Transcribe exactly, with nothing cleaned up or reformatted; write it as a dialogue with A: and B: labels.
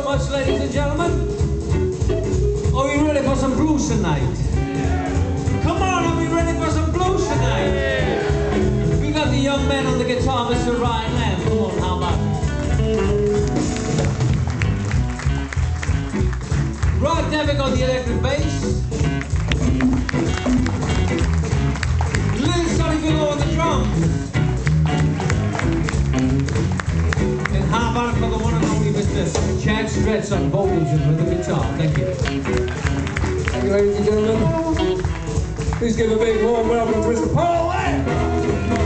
A: much, ladies and gentlemen. Are we ready for some blues tonight? Come on, are we ready for some blues tonight? We got the young man on the guitar, Mister Ryan Lamb. Come on, how about it? Rod Demick on the electric bass. Little Sonny on the drums. And how about it for the one and only Mister Strentz on vocals and rhythm guitar. Thank you.
B: Thank you, ladies and gentlemen. Please give a big warm welcome to Mister Paul Lamb.